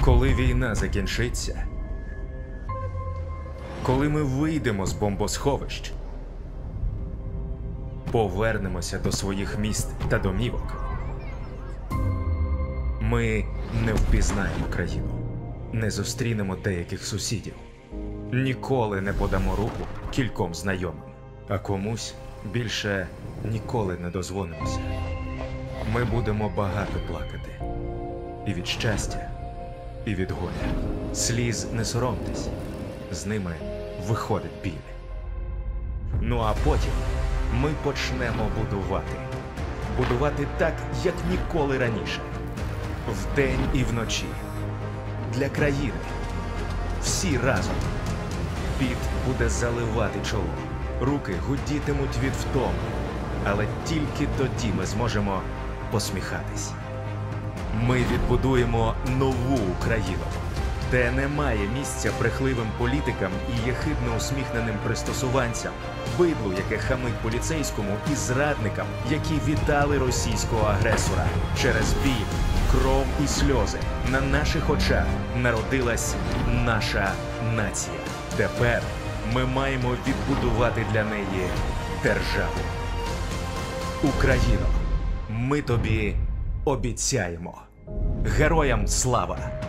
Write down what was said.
Коли війна закінчиться, коли ми вийдемо з бомбосховищ, повернемося до своїх міст та домівок, ми не впізнаємо країну, не зустрінемо деяких сусідів, ніколи не подамо руку кільком знайомим, а комусь більше ніколи не дозвонимося. Ми будемо багато плакати. І від щастя, і від горя. Сліз не соромтесь, з ними виходить біль. Ну а потім ми почнемо будувати. Будувати так, як ніколи раніше. Вдень і вночі. Для країни. Всі разом. Піт буде заливати чоло. Руки гудітимуть від втоми. Але тільки тоді ми зможемо посміхатись. Ми відбудуємо нову Україну, де немає місця брехливим політикам і єхидно усміхненим пристосуванцям, бидлу, яке хамить поліцейському, і зрадникам, які вітали російського агресора. Через біль, кров і сльози на наших очах народилась наша нація. Тепер ми маємо відбудувати для неї державу. Україно, ми тобі обіцяємо. Героям слава!